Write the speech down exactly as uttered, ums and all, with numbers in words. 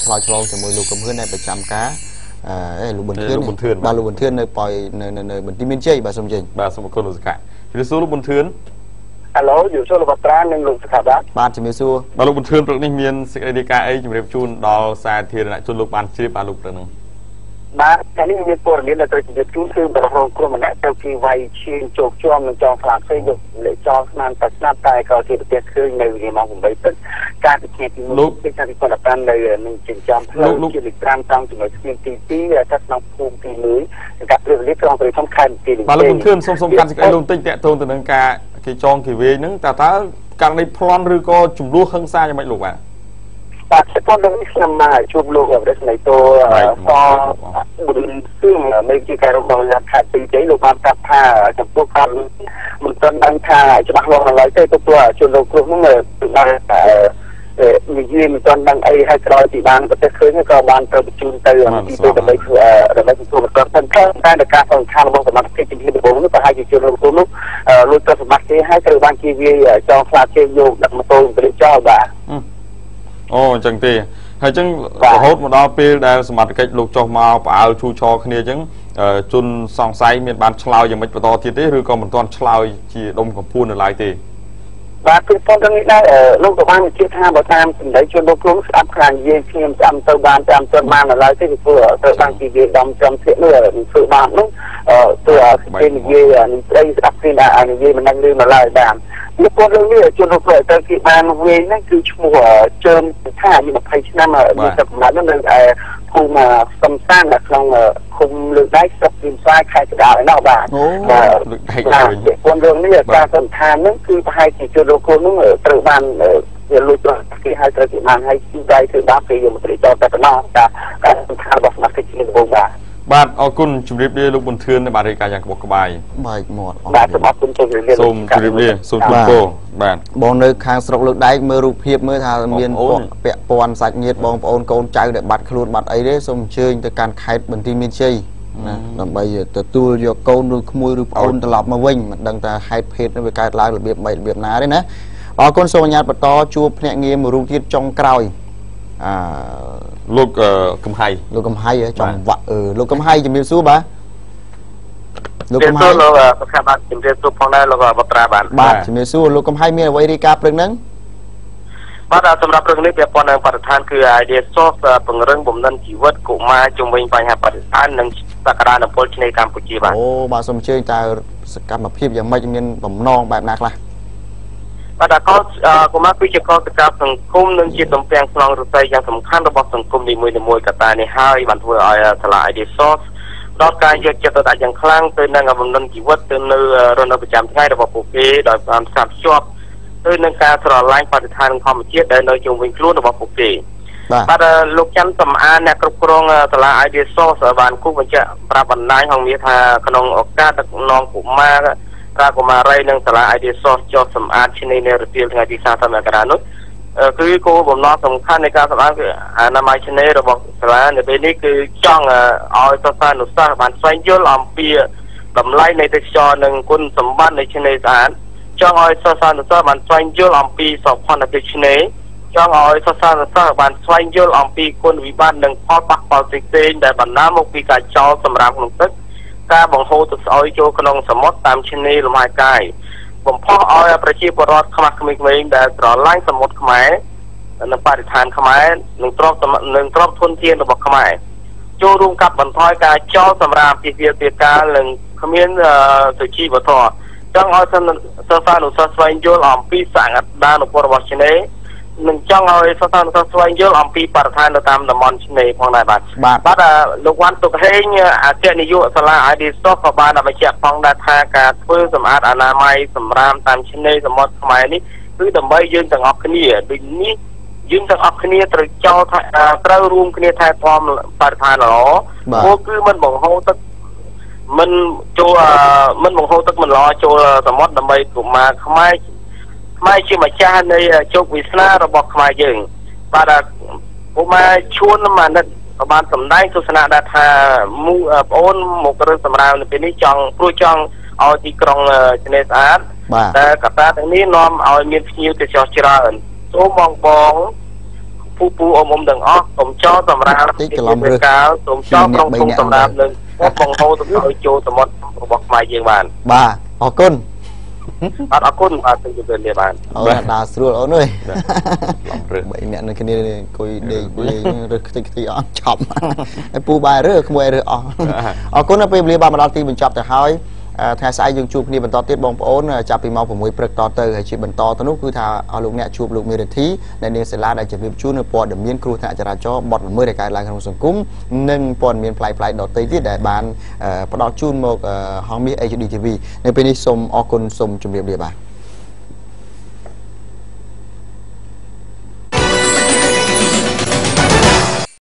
ឆ្លោយឆ្លងជាមួយលោកកំហឿនដែលប្រចាំការអេលោកប៊ុនធឿនបាទលោកប៊ុនធឿននៅប៉ោយនៅនៅបន្ទាយមានជ័យបាទសូមជើញបាទសូមអរគុណលោកសុខៈជំរាបសួរលោកប៊ុនធឿនហៅឡូជំរាបសួរលោកបត្រានិងលោកសុខៈបាទបាទជំរាបសួរបាទលោកប៊ុនធឿនព្រឹកនេះមានសេចក្តីរាយការណ៍អីជំរាបជូនដល់សាធារណជនលោកបានជ្រាបបាទលោកព្រឹកហ្នឹងបាទថ្ងៃនេះមានព័ត៌មានដែលត្រូវជម្រាបជូនគឺបរិបទក្រុមម្នាក់ទៅពីវាយឈានជោគជាំនឹងចងខ្លាផ្សេងយកលេខចងស្នាមតែស្នាប់តែក៏ជាប្រទេសឃើញនៅវេលាម៉ោងeightព្រឹកការពិធីទីមួយពីការពិធីប៉ុន្តែនៅនឹងចិញ្ចំផ្លូវជាលេខfiveតាំងចំណុចស្ពានទីtwoស្ថិតក្នុងភូមិទីoneកាត់ព្រះវិលក្រុងព្រះសំខាន់ទីបាទលោកប៊ុនធឿនសូមសូមកាន់សេចក្តីលោកបន្តិចតាក់ទងទៅនឹងការគេចងគេវេហ្នឹងតើតើករណីប្លន់ឬក៏ចំនួនហិង្សាយ៉ាងម៉េចលោកបាទបាទស្ពននឹងខ្ញុំមកជួបលោកប្រធានតោសបុរគឺមេជាការរបស់រដ្ឋខាត់ទីជ័យលោកបានប្រាប់ថាចំពោះការមិនទាន់ដឹងថាច្បាស់លាស់ឡើយទេទៅព្រោះជនលោកគ្រប់នោះបាននិយាយមិនទាន់ដឹងអីហើយក្រោយពីបានប្រទេសឃើញក៏បានទៅបញ្ជូនទៅទីទៅដើម្បីធ្វើដើម្បីទទួលបន្តតែតែការសំខាន់របស់សមត្ថកិច្ចជំនាញដំបូងនោះប្រហែលជាជនលោកនោះលួចទ្រព្យសម្បត្តិគេហើយត្រូវបានគេវាចងខ្លាចជើងយកដឹកម៉ូតូទៅចោលបាទអូអញ្ចឹងទេហើយអញ្ចឹងរហូតមកដល់ពេលដែលសមត្ថកិច្ចលោកចុះមកផ្អើលឈូឆរគ្នាអញ្ចឹងជនសង្ស័យមានបានឆ្លើយយ៉ាងម៉េចបន្តទៀតទេឬក៏មិនទាន់ឆ្លើយជាដុំកំភួននៅឡើយទេបាទគឺប៉ុន្តែនេះដែរលោកក៏បានជឿថាបើតាមសម្ដីជនលោកគ្រូស្ដាប់ខ្លាំងនិយាយខ្ញុំស្ដាប់ទៅបានតាមទៅបាននៅឡើយទេព្រោះទៅបានពីវាដំចំធៀបនោះធ្វើបាននោះទៅគេនិយាយនឹងស្ដីស្ដាប់គ្នាដែរនិយាយមិនដឹងរឿងនៅឡើយបានពីព្រោះរឿងនេះជនលោកគ្រូទៅគេបានវិញហ្នឹងគឺឈ្មោះជើមថាមានtwentyឆ្នាំមានទឹកកំណត់នោះនៅឯភូមិសំសាននៅក្នុងឃុំលើកដៃស្រុកពីស្វាយខេត្តកណ្ដាលឯណោះបាទបាទពីព្រោះរឿងនេះការសន្តានហ្នឹងគឺប្រហែលជាជនលោកគ្រូនោះត្រូវបានវាលួចទ្រព្យគេឲ្យត្រូវគេបានឲ្យទីដៃធ្វើបាបគេយកមកត្រេកចោលតែប៉ុណ្ណោះការការសន្តានរបស់សមាជិកជាដំបូងបាទបាទអរគុណជម្រាបលាលោកប៊ុនធឿនបានរាយការណ៍យ៉ាងក្បោះក្បាយបែកមាត់បាទសូមអរគុណជម្រាបលាសូមជម្រាបលាសូមជូនពរបាទបងនៅខាងស្រុកលើកដែកមើលរូបភាពមើលថាមានពាក់ព័ន្ធសាច់ញាតិបងប្អូនកូនចៅដែលបាត់ខ្លួនបាត់អីទេសូមអញ្ជើញទៅកាន់ខេត្តបន្ទាយមានជ័យណាដើម្បីទទួលយកកូនឬក្មួយឬប្អូនត្រឡប់មកវិញមិនដឹងថាហេតុភេទនេះវាកើតឡើងរបៀបម៉េចរបៀបណាទេណាអរគុណសូមអនុញ្ញាតបន្តជួបភ្នាក់ងារមួយរូបទៀតចុងក្រោយអឺលោកកំហៃលោកកំហៃចង់វាក់អឺលោកកំហៃជំរាបសួរបាទលោកកំហៃលោកប្រកាសបាទជំរាបសួរផងដែរលោកបត្រាបាទបាទជំរាបសួរលោកកំហៃមានអ្វីរាយការណ៍ព្រឹកហ្នឹងបាទសម្រាប់រឿងនេះពាក់ព័ន្ធនឹងបរិស្ថានគឺ idea source ពង្រឹងបំណិនជីវិតកុមារជំវិញបញ្ហាបរិស្ថាននិងសក្តានុពលឆ្នេរកម្ពុជាបាទអូបាទសូមអញ្ជើញតើសកម្មភាពយ៉ាងម៉េចមានបំណងបែបណាខ្លះបាទកលកុមារគឺជាកលសកម្មសង្គមនិងជាទំពាំងស្នងរស័យយ៉ាងសំខាន់របស់សង្គមនីមួយៗកត្តានេះហើយបានធ្វើឲ្យសាលា idea source ដល់ការយកចិត្តទុកដាក់យ៉ាងខ្លាំងទៅនឹងបំណិនជីវិតទៅនៅរស់នៅប្រចាំថ្ងៃរបស់ពួកគេដោយបានផ្សារភ្ជាប់ទៅនឹងការស្រឡាញ់បរិស្ថានធម្មជាតិដែលនៅជុំវិញខ្លួនរបស់ពួកគេបាទលោកច័ន្ទសំអានអ្នកគ្រប់គ្រងសាលា idea source បានគូបញ្ជាក់ប្រាប់បណ្ដាញហងមាសថាក្នុងឱកាសដឹកនាំកុមារប្រាកុមារីនិងសាលា idea source ចុះសម្អាតឆ្នេរនារទាលថ្ងៃទីthirtyមករានោះគឺគោលបំណងសំខាន់នៃការសម្អាតគឺអនាម័យឆ្នេររបស់សាលានៅពេលនេះគឺចង់ឲ្យសិស្សានុសិស្សបានស្វែងយល់អំពីតម្លៃនៃទេសចរនិងគុណសម្បត្តិនៃឆ្នេរស្អាតចង់ឲ្យសិស្សានុសិស្សបានស្វែងយល់អំពីសោភ័ណភាពឆ្នេរចង់ឲ្យសិស្សានុសិស្សបានស្វែងយល់អំពីគុណវិបត្តិនិងផលប៉ះពាល់ផ្សេងៗដែលបណ្ដាលមកពីការចោលសម្រាមក្នុងទឹកការបង្ហូរទឹកស្អុយចូលក្នុងសមុទ្រតាមឆ្នេរលំហែកាយបំផុសឲ្យប្រជាពលរដ្ឋខ្មាស់ក្មេងៗដែលស្រឡាញ់សមុទ្រខ្មែរនិងបរិស្ថានខ្មែរនិងទ្រព្យនិងទ្រព្យធនធានរបស់ខ្មែរចូលរួមកាត់បន្ថយការចោលសម្រាមពីវាពីការនិងគ្មានសុជីវធម៌ចង់ឲ្យសិស្សានុសិស្សស្វែងយល់អំពីសក្តានុពលរបស់ឆ្នេរនឹងចង់ឲ្យសិស្សានុសិស្សស្វែងយល់អំពីបរិស្ថាននៅតាមតំបន់ឆ្នេរផងដែរបាទបាទលោកវ៉ាន់ទុកហេងអគ្គនាយកសាលា idea source ក៏បានបញ្ជាក់ផងដែរថាការធ្វើសម្អាតអនាម័យសម្រាមតាមឆ្នេរសមុទ្រខ្មែរនេះគឺដើម្បីយើងទាំងអស់គ្នាដូចនេះយើងទាំងអស់គ្នាត្រូវចោលត្រូវរួមគ្នាថែទាំបរិស្ថានល្អព្រោះគឺមិនបង្ហូរទឹកមិនចូលមិនបង្ហូរទឹកមិនល្អចូលសមុទ្រដើម្បីកុមារខ្មែរខ្មែរជាម្ចាស់នៃជោគវាសនារបស់ខ្មែរយើងបាទកុមារឈួនម៉ានិតក៏បានសម្ដែងទស្សនៈដែរថាមូប្អូនមករើសសម្រាមនៅពេលនេះចង់ព្រោះចង់ឲ្យទីក្រុងឆ្នេរស្អាតតែកត្តាទាំងនេះនាំឲ្យមានភ្ញៀវទេសចរច្រើនសូមបងបងពូពូអមអមទាំងអស់សូមចោលសម្រាប់ទីកន្លងរឿងកាលសូមចោលក្នុងគុំសម្រាប់នឹងបងហូទៅឲ្យចូលសមុទ្ររបស់ខ្មែរយើងបានបាទអរគុណអរអរគុណបាទទៅជម្រាបលាបាទអូដើរស្រួលអូនអើយបីអ្នកនៅគ្នាអង្គុយដេកលេងរើសខ្ទេចខ្ទីអត់ឆប់ហើយពូបាយរើក្មួយរើអស់អរគុណដល់ពេលវេលាបានមកដល់ទីបញ្ចប់ទៅហើយថ្ងៃស្អែកយើងជួបគ្នាបន្តទៀតបងប្អូនចាប់ពីម៉ោង 6 ព្រឹកតទៅហើយជាបន្តទៅនោះគឺថាអស់លោកអ្នកជួបលោកមេរិទ្ធីដែលនាងសាលាដែលជម្រាបជូននៅព័ត៌មានគ្រោះថ្នាក់ចរាចរណ៍បទល្មើសដែលកើតឡើងក្នុងសង្គមនិងព័ត៌មានផ្លាយៗដទៃទៀតដែលបានផ្ដល់ជូនមកហងមាស เอช ดี ที วี នៅពេលនេះសូមអរគុណសូមជម្រាបលាបាទ